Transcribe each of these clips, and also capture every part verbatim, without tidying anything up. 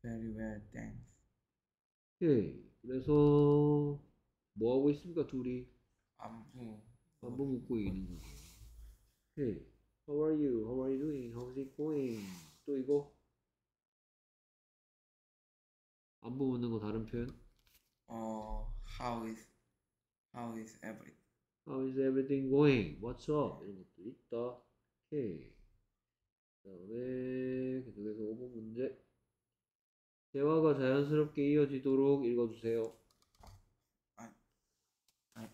Very well, thanks. 오케이. 그래서 뭐 하고 있습니까, 둘이? 안부. 안부 묻고 있는 거고. 오케이. How are you? How are you doing? How's it going? 또 이거? 안부 묻는 거 다른 표현? 어, how is how is everything? How is everything going? What's up? 이런 것도 있다. 오케이. 그 다음에 계속해서 오 번 문제. 대화가 자연스럽게 이어지도록 읽어주세요. I I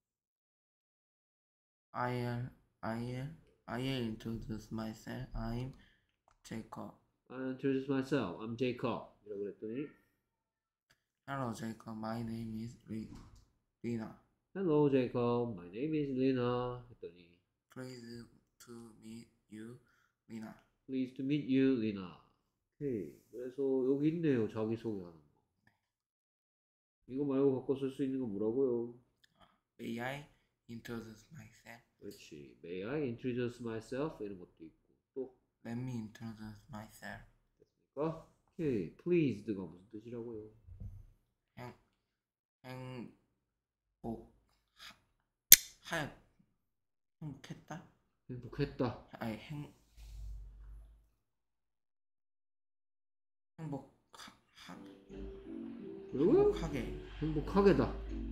I'll I'll I'll introduce myself. I'm Jacob. I introduce myself. I'm Jacob. 이라고 그랬더니 Hello, Jacob. My name is Lina. Hello, Jacob. My name is Lina. 했더니 Pleased to meet you, Lina. Pleased to meet you, Lina. 오케이. 그래서 여기 있네요. 자기소개하는 거. 이거 말고 바꿔 쓸 수 있는 건 뭐라고요? May I introduce myself? 그렇지. May I introduce myself? 이런 것도 있고. 또 Let me introduce myself. 됐습니까? 오케이. Pleased가 무슨 뜻이라고요? 행 행복 하 행복했다? 행복했다. 아니 행 행복 하, 하 뭐라고요? 행복하게 행복하게다.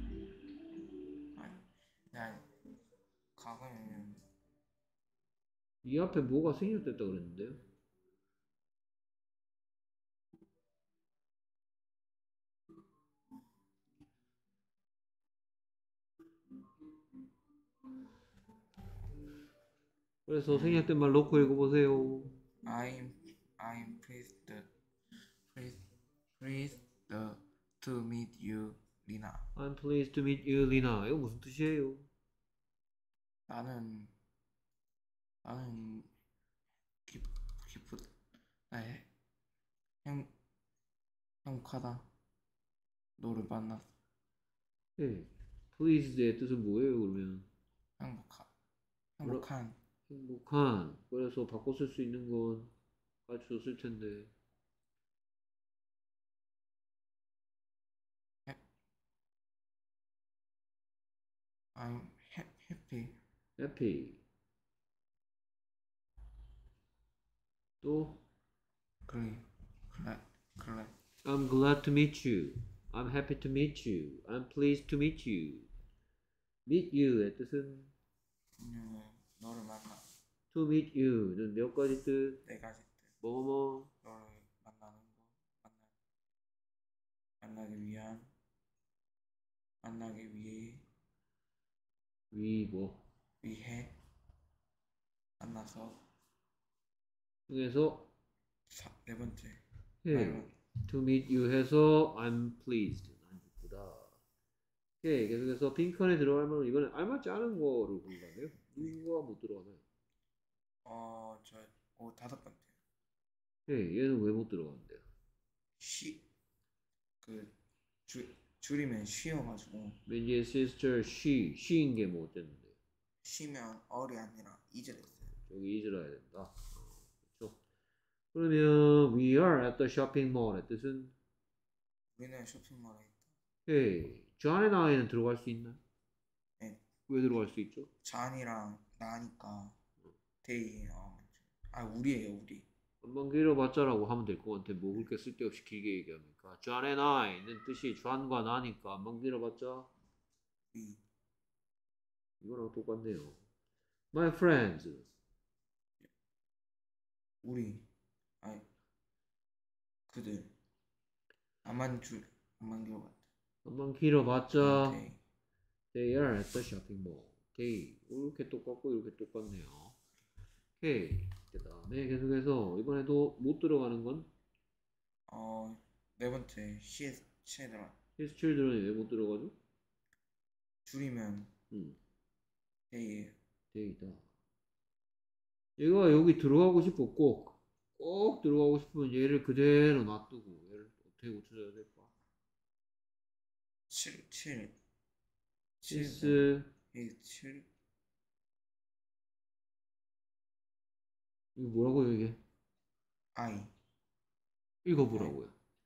아니 난 과거에는 이 앞에 뭐가 생략됐다 그랬는데요? 그래서 생략된 말 넣고 읽어보세요. I'm I'm pleased pleased pleased to meet you, Lina. I'm pleased to meet you, Lina. 이거 무슨 뜻이에요? 나는 나는 기 기쁘 나의 행 행복하다. 너를 만났어. 네. pleased의 뜻은 뭐예요, 그러면? 행복하 행복한 행복한. 그래서 바꿔 쓸 수 있는 건 가르쳐줬을 텐데. I'm happy. happy. 또 glad glad glad I'm glad to meet you. I'm happy to meet you. I'm pleased to meet you. meet you의 뜻은 음, 너를 만나 to meet you는 몇 가지 뜻? 네 가지 뜻. 뭐뭐 너를 만나는 거 만나 만나기 위한 만나기 위해 위 뭐? 위해 만나서 중에서 사, 네 번째 예, 말은 to meet you 해서 I'm pleased. 난 기쁘다. 오케이, 계속해서 빈칸에 들어갈 만한 이번엔 알맞지 않은 거를 골라내요. 누가 못 들어가나요? 어저 오 다섯 번째 예, 얘는 왜 못 들어가는데요? 쉬그 줄이면 쉬어가지고 왠지 sister she, she인 게 뭐 어땠는데? 쉬면 얼이 아니라 이제 됐어요. 여기 잊으러야 된다. 어, 그렇죠? 그러면 we are at the shopping mall의 뜻은 우리는 쇼핑몰에 있다. 예, John and I는 들어갈 수 있나? 네, 왜 들어갈 수 있죠? 잔이랑 나니까 데이 어, 아 우리예요 우리. 한번 길어봤자라고 하면 될 것 같아. 뭐 그렇게 쓸데없이 길게 얘기합니까? John and I는 뜻이 John과 나니까 한번 길어봤자 위 이거랑 똑같네요. My friends. 우리 아니 그들 안만 줄 안만 길어봤다. 한번 길어봤자 데이 They are at the shopping mall. 오케이. 이렇게 똑같고 이렇게 똑같네요. 오케이. 그 다음에 계속해서 이번에도 못 들어가는 건 어네 번째 시에스 체드라 His children이 왜 못 들어가죠? 줄이면 음, 데이 데이다. 얘가 여기 들어가고 싶어 꼭. 꼭 들어가고 싶으면 얘를 그대로 놔두고 얘를 어떻게 고쳐줘야 될까? 칠 칠 His 칠 이거 뭐라고요 이게? 아이 읽어보라고요.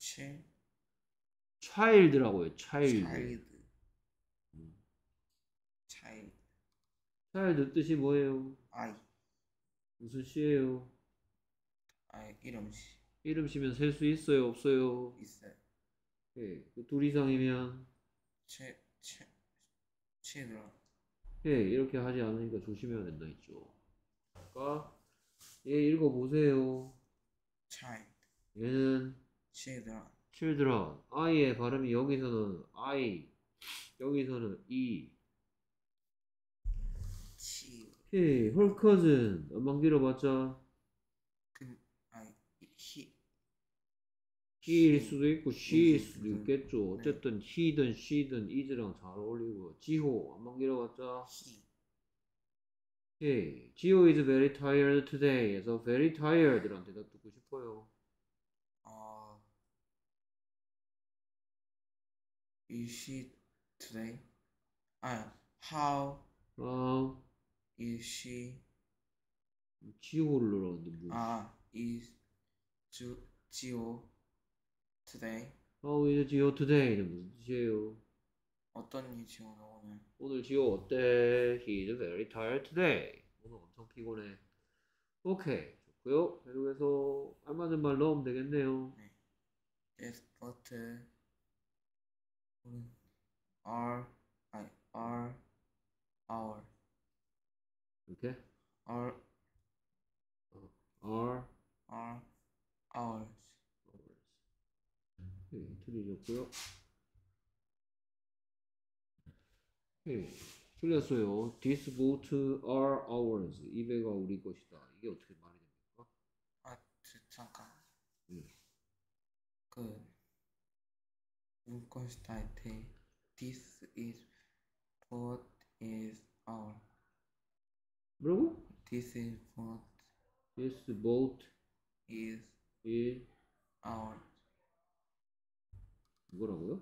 칠, child라고요. child. child, 음. child, child 뜻이 뭐예요? I, 무슨 시예요? I 이름시 이름 시면 셀 수 있어요? 없어요? 있어요. 예, 그둘 이상이면 칠, 칠, children, 예, 이렇게 하지 않으니까 조심해야 된다 했죠. 그러니까 얘 읽어보세요. child, 얘는 children, children. I의 발음이 여기서는 I, 여기서는 E. 치, 오케이, her cousin. 안만 길어봤자 그, I, he, he일 he, 수도 있고 she일 is, 수도 그, 있겠죠. 네. 어쨌든 he든 she든 is랑 잘 어울리고. 지호 안만 길어봤자 he, 오케이, 지호 is very tired today. 에서 very tired란 대답 듣고 싶어요. 어, is she today? 아, how 아, is she? 지호를 넣었는데 뭐. 아, is 주, 지호 today? How is 지호 today는 무슨 뜻이에요? 어떤 이 지호는 오늘? 오늘 지호 어때? He is very tired today. 오늘 엄청 피곤해. 오케이, 좋고요. 계속해서 알맞은 말 넣으면 되겠네요. Yes, but 우리 are, I are, our, 이렇게 are, are are, ours. 네, 틀리셨고요. 네, 틀렸어요. This boat are ours. 이 배가 우리 것이다. 이게 어떻게 말이 됩니까? 아, 저, 잠깐. 네. 그 문건 스타일때 This is what is our. 뭐라고? This is what This boat is is our. 뭐라고요?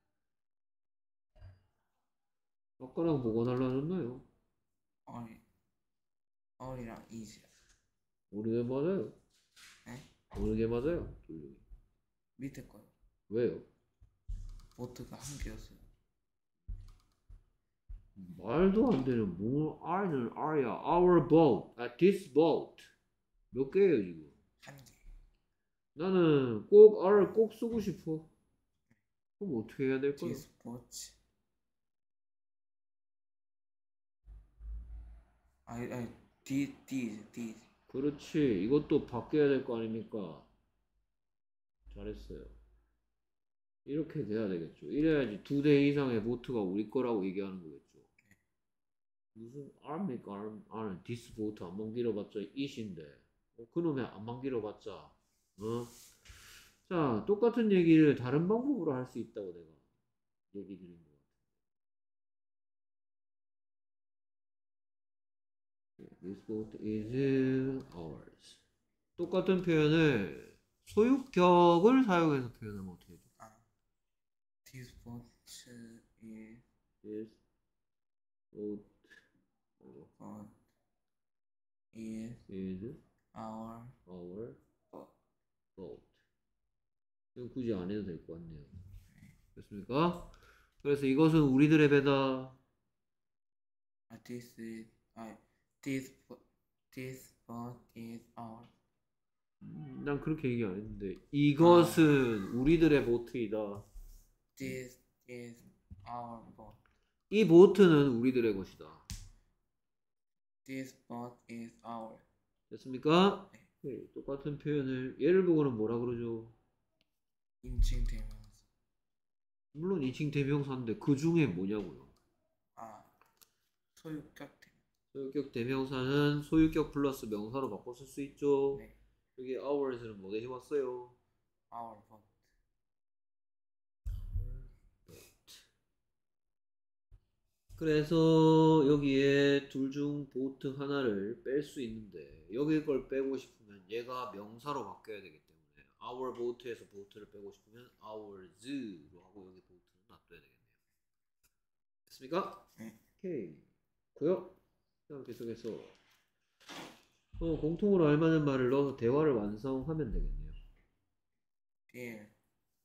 아까랑 뭐가 달라졌나요? our, our이랑 is. 어느 게 맞아요? 네? 어느 게 맞아요? 둘 중에. 밑에 거요. 왜요? 보트가 한 개였어요. 말도 안 되는 뭐 R는 R야. Our boat. 아, this boat. 몇 개예요 지금? 한 개. 나는 꼭 R을 꼭 쓰고 싶어. 그럼 어떻게 해야 될까요? This boat. 아니 아니 these these these. 그렇지. 이것도 바뀌어야 될 거 아닙니까? 잘했어요. 이렇게 돼야 되겠죠. 이래야지 두 대 이상의 보트가 우리 거라고 얘기하는 거겠죠. 무슨 R입니까? R, R은 this boat 안만 길어봤자 it인데 어, 그놈의 안만 길어봤자 어? 자, 똑같은 얘기를 다른 방법으로 할 수 있다고 내가 얘기 드린 거 같아요. This boat is ours. 똑같은 표현을 소유격을 사용해서 표현하면 어떻게 해줘? 아, this boat is This boat boat is is our our boat. boat. 이건 굳이 안 해도 될 것 같네요. 됐습니까? 그래서 이것은 우리들의 배다. 아, this is 아, this bo- this boat is our. 음, 난 그렇게 얘기 안 했는데 이것은 우리들의 보트이다. This is our boat. 이 보트는 우리들의 것이다. This boat is our. 됐습니까? 네, 똑같은 표현을 얘를 보고는 뭐라 그러죠? 인칭 대명사. 물론 이칭 대명사인데 그 중에 뭐냐고요? 아, 소유격 대명사. 소유격 대명사는 소유격 플러스 명사로 바꿔 쓸 수 있죠. 네. 여기 ours는 뭐 대신 왔어요? Our boat. 그래서 여기에 둘 중 보트 하나를 뺄 수 있는데 여기 걸 빼고 싶으면 얘가 명사로 바뀌어야 되기 때문에 our boat에서 보트를 빼고 싶으면 ours로 하고 여기 보트는 놔둬야 되겠네요. 됐습니까? 네. 오케이. 고요. 그럼 계속해서 어, 공통으로 알만한 말을 넣어서 대화를 완성하면 되겠네요. Bear.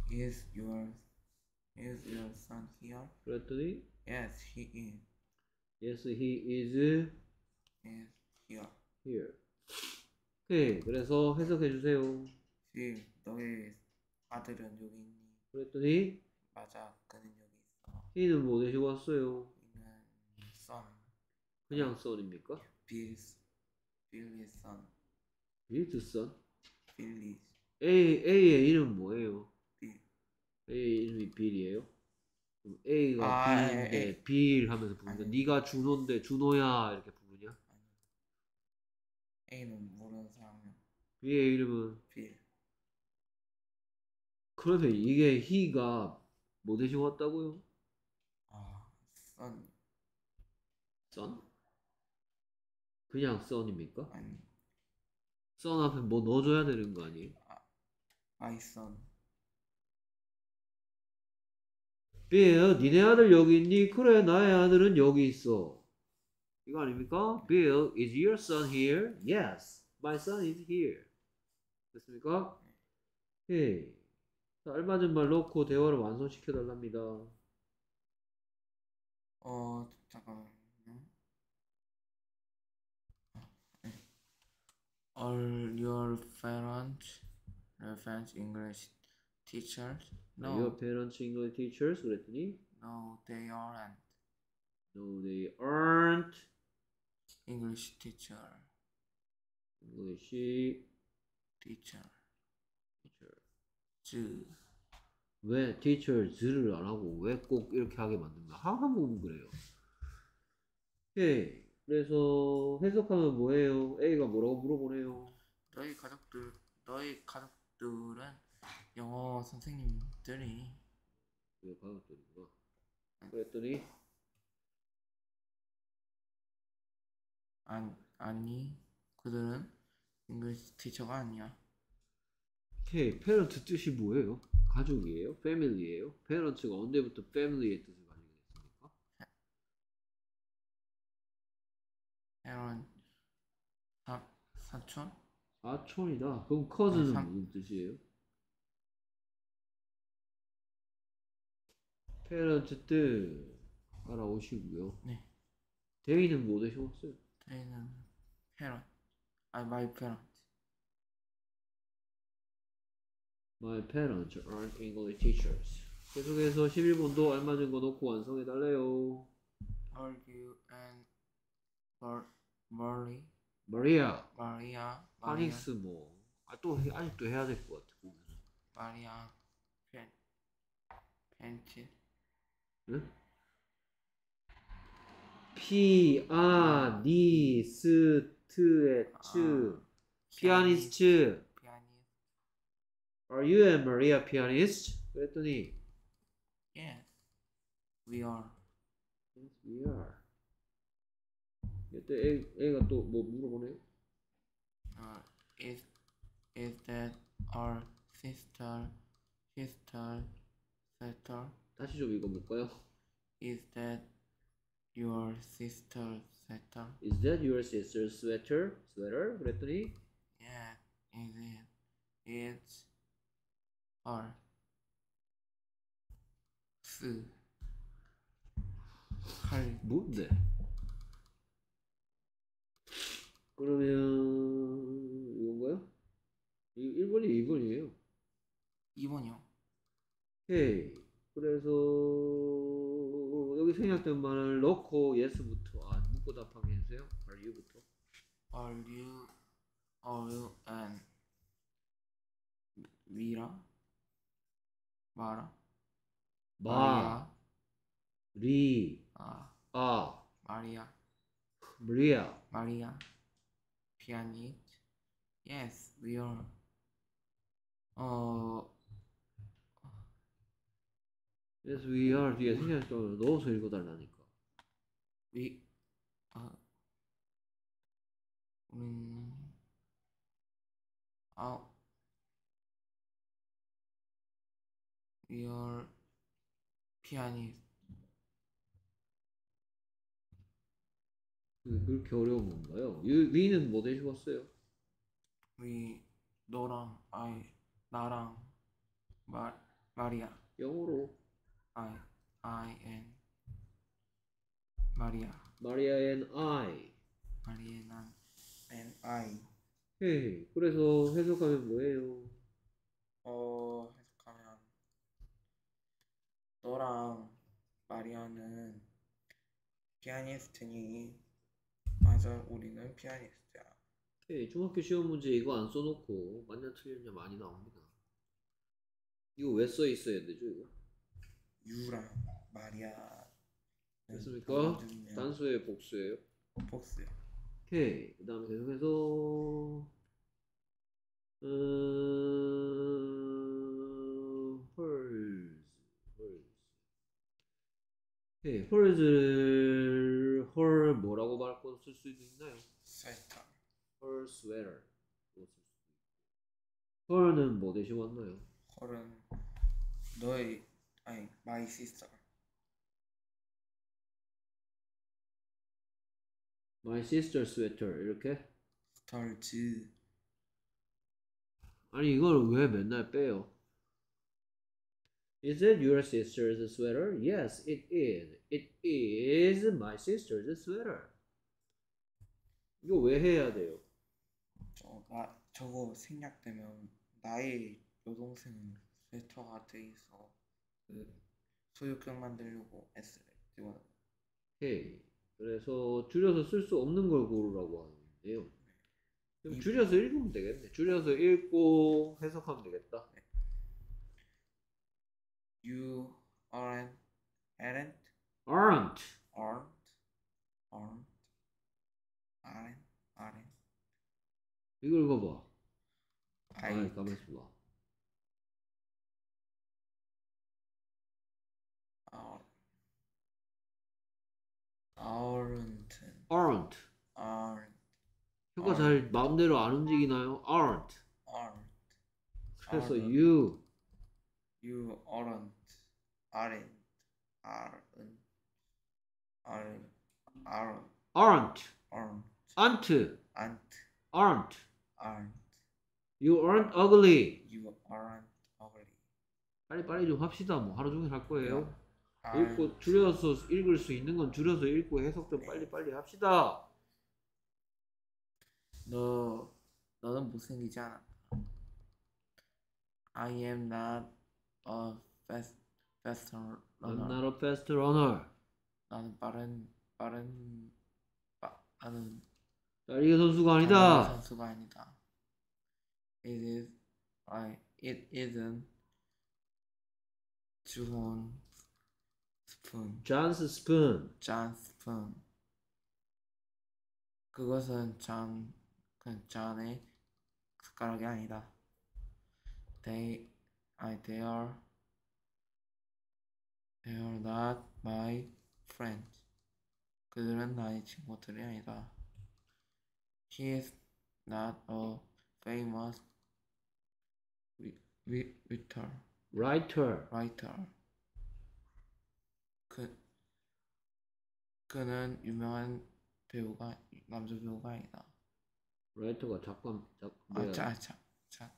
Is your is your son here? 그랬더니 Yes, he is. yes, he is Is here. here. 오케이. 그래서 해석해 주세요. Phil, 너의 아들은 여기 있니? 그랬더니 맞아, 그는 여기 있어. he는 뭐 대시고 왔어요? 이는 son. 그냥 son입니까? Bill's Bill's son. his son. Bill's A, A의 이름 뭐예요? Bill. A 이름이 빌이에요? 그럼 A가 아, 빌인데 에이. 빌 하면서 부르면 아니. 네가 준호인데 준호야 이렇게 부르냐? 아니. A는 모르는 사람이야. B의 이름은 Bill. 그러면 이게 he가 뭐 대신 왔다고요? 아, son. son? 그냥 son입니까? 아니, son 앞에 뭐 넣어줘야 되는 거 아니에요? my son. Bill, 니네 아들 여기 있니? 그래, 나의 아들은 여기 있어. 이거 아닙니까? Bill, is your son here? Yes, my son is here. 됐습니까? 오케이. 자, 알맞은 말 넣고 대화를 완성시켜 달랍니다. 어, 잠깐만요. Are your parents reference English teachers? Are your No, parents English teachers? 그랬더니 no, they aren't. No, they aren't English teacher, English teacher. teacher. 즈. 왜 teachers를 안 하고 왜 꼭 이렇게 하게 만든가? 항상 보면 그래요. 오케이. 그래서 해석하면 뭐예요? A가 뭐라고 물어보네요. 너희 가족들, 너희 가족들은 영어 선생님들이 왜 가족들이구나. 그랬더니 아니, 아니 그들은 English teacher가 아니야. 오케이. parent 뜻이 뭐예요? 가족이에요? family예요? parents가 언제부터 family의 뜻을 가지게 됐습니까? parent 사, 사촌? 사촌이다. 그럼 cousin은 아, 삼- 무슨 뜻이에요? parent 뜻 알아오시고요. 네. they는 뭐 되셨어요? 저희는 parent. 아니 my parent. My parents aren't English teachers. 계속해서 십일 번도 알맞은 거 놓고 완성해 달래요. Argue and Mar, Marley, Maria, Maria, Maria, 파닉스 뭐. 아, 또 해- 아직도 해야 될 것 같아 보면. Maria, pen, 펜치, 응? 피아니스트의 츠. 피아니스트. pianist. Are you and Maria pianist? 그랬더니 Yes, we are. Yes, we are. 이때 애, 애가 또 뭐 물어보네. Uh, is is that our sister, sister, sister? 다시 좀 읽어볼까요? Is that your sister, sister? Is that your sister's sweater? sweater? 그랬더니 Yes, is it? It's her. 스. 할. 뭔데? 그러면 이건가요? 이 일 번이 이 번이에요. 이 번이요. 오케이. 그래서 여기 생략된 말을 넣고 yes부터 아 묻고 답하게 해주세요. are you부터. Are you, are you and 미라? 마라? 마, 리, 아, 아, 마리아. 마리아. 마리아. pianist. Yes, we are. 어, Yes, we are 뒤에 생략된 말 넣어서 읽어달라니까. we, 아, 우리는, 아, we are pianist. 왜 그렇게 어려운 건가요? 유, 위는 뭐 대시고 왔어요? we, 너랑, 아이, 나랑, 마, 마리아. 영어로. I I N 마리아. 마리아 and I. 마리아는 and I. 헤이. 그래서 해석하면 뭐예요? 어 해석하면 너랑 마리아는 피아니스트니. 맞아, 우리는 피아니스트야. 헤이. 중학교 시험 문제 이거 안 써놓고 맞냐 틀렸냐 많이 나옵니다. 이거 왜 써 있어야 되죠 이거? 유랑 마리아. 됐습니까? 단수예요 복수예요? 복수요. 오케이. 그 다음에 계속해서 음... 헐즈 헐즈 오케이. 헐즈를 헐 뭐라고 바꿔 쓸 수 있나요? 스웨터. 헐 스웨터 헐은 뭐 대신 왔나요? 헐은 너의 아니 my sister. My sister sweater 이렇게? 스털즈. 아니 이걸 왜 맨날 빼요? Is it your sister's sweater? Yes, it is. It is my sister's sweater. 이거 왜 해야 돼요? 저나 저거 생략되면 나의 여동생은 스웨터가 돼 있어. 그 소유격 만들려고 S를 집어넣어. 오케이. 그래서 줄여서 쓸 수 없는 걸 고르라고 하는데요. 그럼 이- 줄여서 읽으면 되겠네. 줄여서 읽고 해석하면 되겠다. You aren't aren't aren't aren't aren't aren't aren't 이거 읽어봐. I 아이 가만있어 봐. are aren't aren't aren't 혀가 aren't. 잘 마음대로 안 움직이나요? aren't aren't 그래서 aren't. you You aren't aren't aren't aren't aren't aren't aren't aren't aren't aren't aren't you aren't ugly. you aren't ugly. 빨리빨리 좀 합시다. 뭐 하루 종일 할 거예요. aren't. 읽고 줄여서 읽을 수 있는 건 줄여서 읽고 해석 좀 빨리빨리 합시다. 너 너는 못생기지 않아. I am not a fast fast I'm runner. not a fast runner. 나는 빠른 빠른 빠, 나는 달리기 선수가 달리기 아니다. 선수가 아니다. It is I it isn't 주혼 스푼. John's spoon. John 스푼. 그것은 존 그 존의 숟가락이 아니다. They I they are they are not my friends. 그들은 나의 친구들이 아니다. He is not a famous wi- wi- writer. Writer. writer. 그 그는 유명한 배우가 남자 배우가 아니다. Writer가 작가 작 아, 뭐야? 자, 자, 자,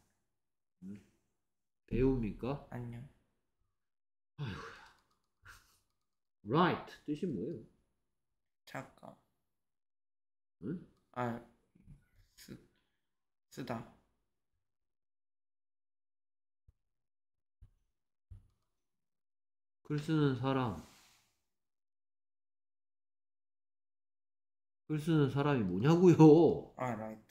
배우입니까? 안녕. Write 뜻이 뭐예요? 작가. 응? 아, 쓰, 쓰다. 글 쓰는 사람. 글 쓰는 사람이 뭐냐고요? 아, 라이터.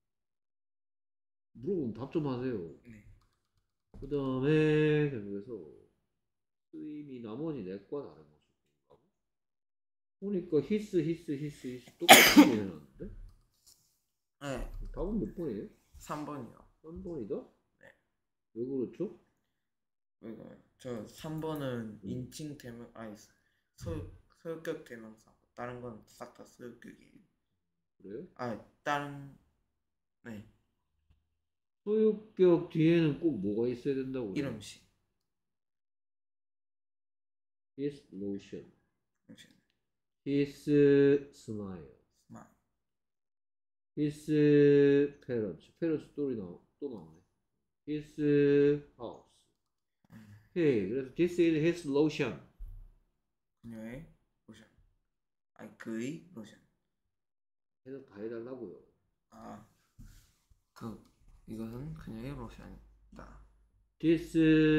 물어보면 답 좀 하세요. 네. 그 다음에 계속해서 쓰임이 나머지 넷과 다른 모습인가? 보니까 히스 히스 히스 히스 똑같은 게 해놨는데? 네. 답은 몇 번이에요? 삼 번이요. 삼 번이다? 네. 왜 그렇죠? 왜 그래요? 저 삼 번은 인칭 대명 아니 소 소유격 대명사고 다른 건 싹 다 소유격이에요. 그래요? 아, 다른 네. 소유격 뒤에는 꼭 뭐가 있어야 된다고요? 이름식. His lotion. 이름식. His smile. 스마일. His parents. parents 또, 나, 또 나오네. His house. 오케이. 그래서 this is his lotion. 그녀의 로션. 아니 그의 로션. 해석 다 해달라고요. 아, 그 이것은 그녀의 로션이다. this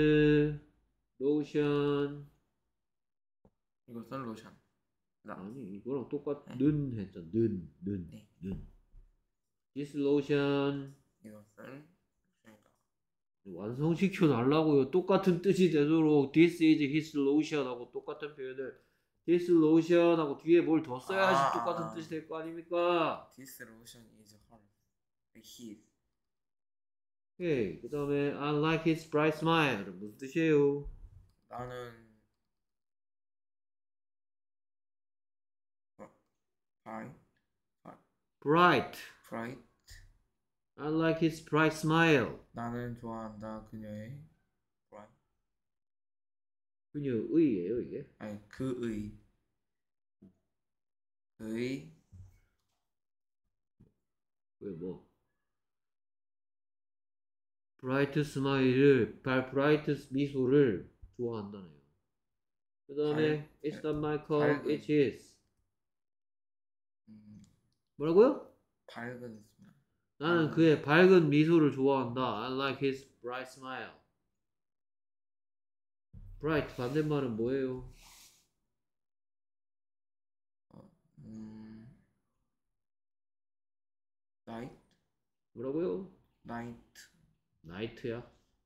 lotion. 이것은 로션. 나. 아니 이거랑 똑같. 네. 는 했잖아. 는, 는, 네. 는. this lotion. 이것은 로션이다. 완성시켜 달라고요. 똑같은 뜻이 되도록 this is his lotion 하고 똑같은 표현을 this lotion 하고 뒤에 뭘 더 써야지 아, 똑같은 아. 뜻이 될 거 아닙니까? This lotion is her. His. 오케이. 그 다음에 I like his bright smile. 무슨 뜻이에요? 나는 bright, bright. bright. I like his bright smile. 나는 좋아한다 그녀의 bright. 그녀의예요 이게? 아니 그의 그의 왜 뭐? bright smile을 bright 미소를 좋아한다네요. 그 다음에 발- it's not my cup, 밝은- it is. 음, 뭐라고요? 밝은 스마일. 나는 아. 그의 밝은 미소를 좋아한다. I like his bright smile. bright 반대말은 뭐예요? 음, night, 뭐라고요? night, night야?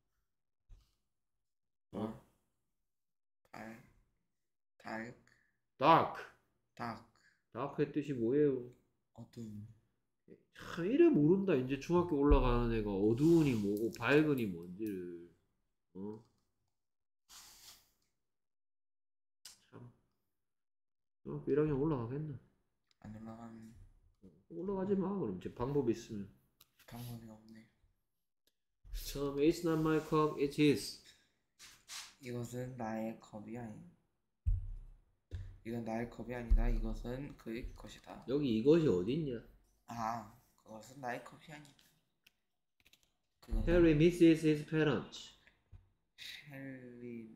어, 달, 달, dark. dark, dark의 뜻이 뭐예요? 어둠. 참 이래 모른다. 이제 중학교 올라가는 애가 어두운이 뭐고 밝은이 뭔지를. 어? 참. 중학교 일 학년 올라가겠나? 안 올라가는 올라가지 마. 그럼 제 방법이 있으면. 방법이 없네. 처음에 it's not my cup, it's his. 이것은 나의 컵이 아니. 이건 나의 컵이 아니다. 이것은 그의 것이다. 여기 이것이 어딨냐? 아, 그것은 나의 컵이 아니다. 그것은 Harry misses his parents. 헨리,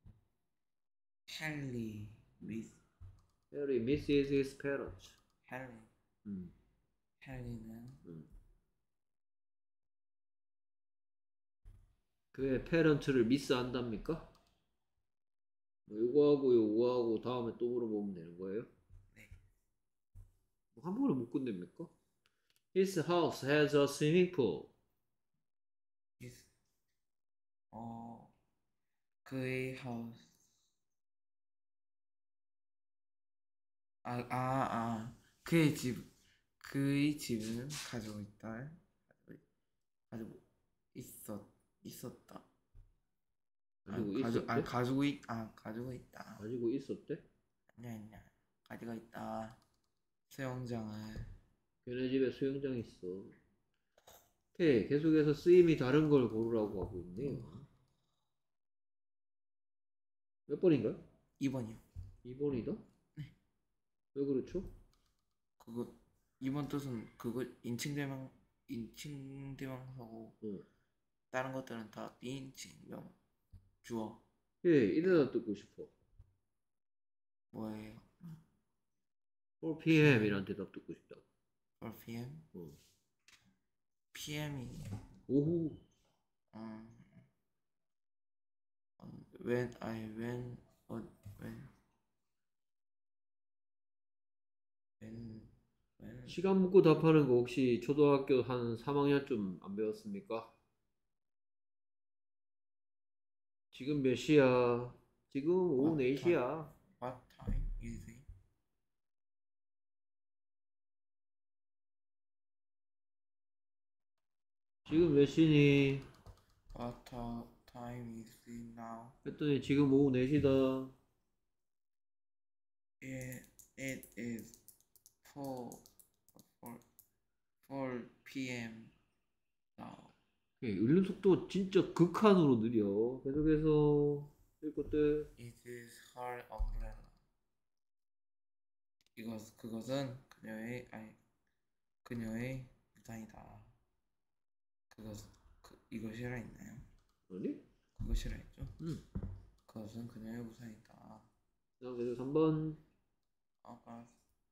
헨리, 미스, Harry misses his parents. 헨리, 음, 헨리는 음. 그의 페런트를 미스한답니까? 뭐 요거하고 요거하고 다음에 또 물어보면 되는 거예요? 네. 뭐 한 번에 못 끝냅니까? His house has a swimming pool. 미스, 어, 그의 하우스. 아, 아, 아, 그의 집, 그의 집은 가지고 있다. 가지고, 가지고 있었, 있었다. 가지고 아, 가지고, 있었대? 아, 가지고 있, 아, 가지고 있다. 가지고 있었대? 아니야, 아니야. 가지고 있다. 수영장을. 걔네 집에 수영장 있어. 오케이, 계속해서 쓰임이 다른 걸 고르라고 하고 있네요. 몇 번인가요? 이 번이요. 이 번이다? 네. 왜 그렇죠? 그거 이 번 뜻은 그거 인칭대명 인칭대명사고 어. 다른 것들은 다 비인칭명 주어. 예, 이래다 듣고 싶어. 뭐예요? four p.m. 이란 대답 듣고 싶다. four p.m. 어. 피엠이 오후. 음, when I when 어, when when when 시간 묻고 답하는 거 혹시 초등학교 한 삼 학년쯤 안 배웠습니까? 지금 몇 시야? 지금 오후 네 시야. what time is it? 지금 몇 시니? What time is it now? 했더니 지금 오후 네 시다. It, it is four four four p.m. now. 읽는 속도 진짜 극한으로 느려. 계속해서 읽 것들. It is her umbrella. 이것 그것은 그녀의 아니 그녀의 우산이다. 그것 그 이것이라 있나요? 아니? 그것이라 했죠. 음. 그것은 그녀의 우산이다. 자, 그래서 삼 번. 아까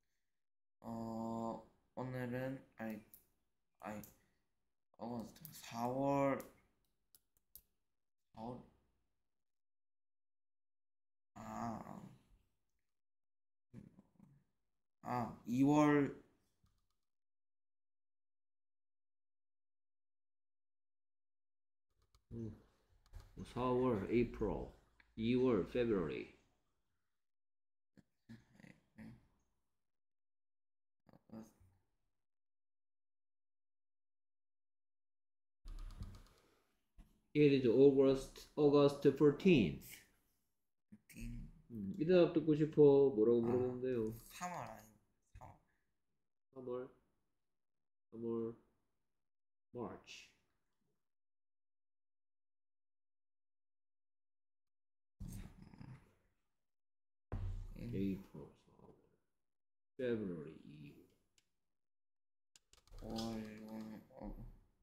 어 오늘은 아이 아이 어 사월 사월 아, 아 이월 음. 사월, April, 이월, February. It is August, August fourteenth. 음, 이 대답 듣고 싶어. 뭐라고 물어보면 돼요? 삼월 아니 삼월 삼월, 삼월, March. April, 사월, February, 이월. 오월 어,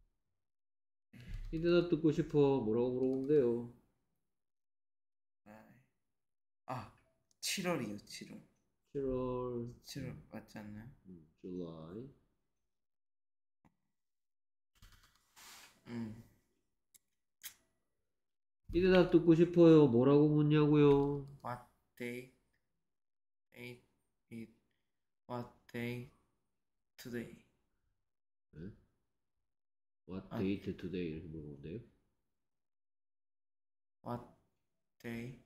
이 대답 듣고 싶어. 뭐라고 물어보면 돼요? 아 칠월이요 칠월 칠월, 칠월 맞지 않나요? 음, July. 음 이 대답 듣고 싶어요. 뭐라고 묻냐고요? what day it it what day today 네? What 아, date today? 이렇게 물어보면 돼요. what day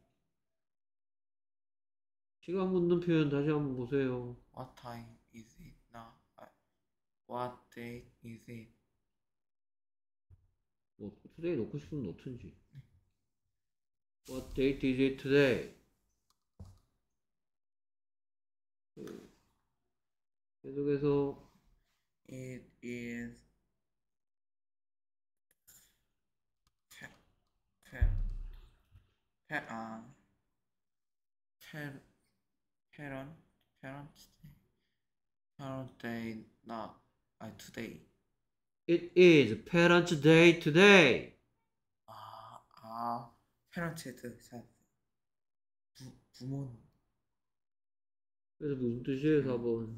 시간 묻는 표현 다시 한번 보세요. what time is it now 아, what day is it 뭐 today 넣고 싶으면 넣든지. What date is it today? 계속해서 it is pe, pe, pe, 아 pe, parent parent day parent day not 아 today It is Parents' Day today. 아, 아, 페런체트, 부, 부모님. 그래서 무슨 뜻이에요, 음. 사 번?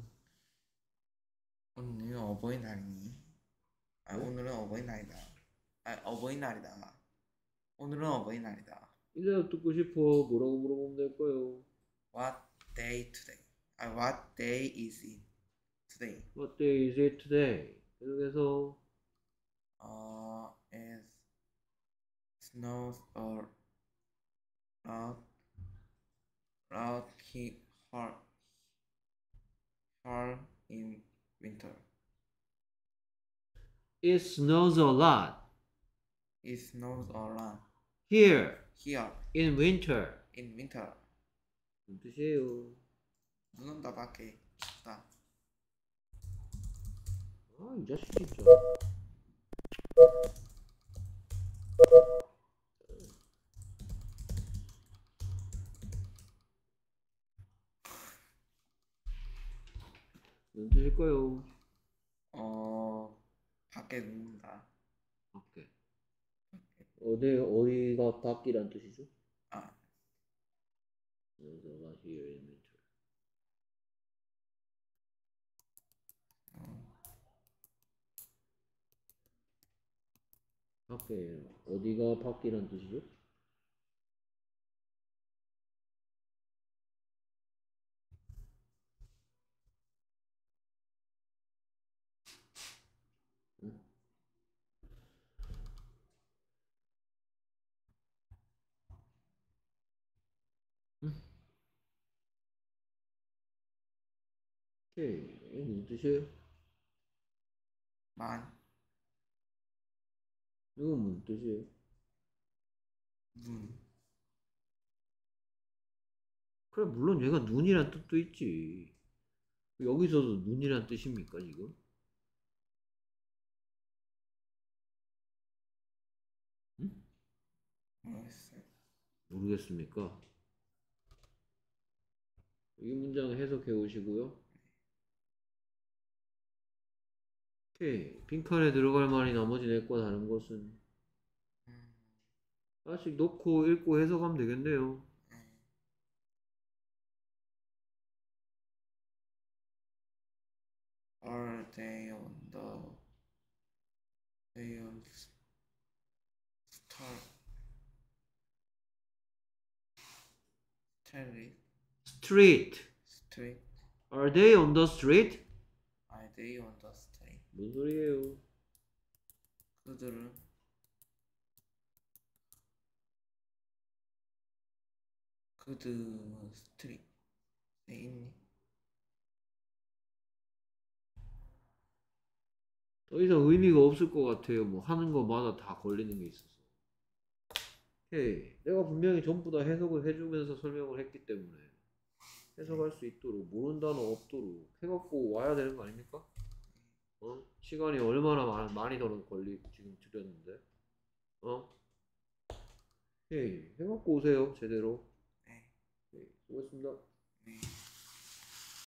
오늘 어버이날이니? 아, 네? 오늘은 어버이날이다. 아, 어버이날이다. 오늘은 어버이날이다. 이 대답 듣고 싶어. 뭐라고 물어보면 될까요? What day today? 아, what day is it today? What day is it today? 계속해서 어, is snows or not not he her her in winter. It snows a lot It snows a lot here here in winter. in winter. 무슨 뜻이에요? 눈 온다 밖에 춥다. 아, 이 자식 진짜. 무슨 뜻일까요? 어 밖에 눈 온다. 밖에. 어디, 어디가 밖이란 뜻이죠? 아 Snows a lot here in winter. 밖에, 어디가 밖이란 뜻이죠? 응? 응? 오케이. 이게 무슨 뜻이에요? 만 이건 무슨 뜻이에요? 눈. 그래, 물론 얘가 눈이란 뜻도 있지. 여기서도 눈이란 뜻입니까, 지금? 응? 모르겠어요. 모르겠습니까? 이 문장 해석해 오시고요. 오케이. 빈칸에 들어갈 말이 나머지 네 거 다른 것은 음, 하나씩 놓고 읽고 해석하면 되겠네요. 네. Are they on the they on star street Street. street? Are they on the street? Are they on the street? 뭔 소리예요? 그들은 그들은 스트릿에 있니? 더 이상 의미가 없을 것 같아요. 뭐 하는 거마다 다 걸리는 게 있어서. 오케이. 내가 분명히 전부 다 해석을 해주면서 설명을 했기 때문에 해석할 수 있도록 모르는 단어 없도록 해갖고 와야 되는 거 아닙니까? 어? 시간이 얼마나 많, 많이 더 걸리 지금 들였는데 어? 오케이. 해갖고 오세요 제대로. 네. 오케이. 수고했습니다. 네.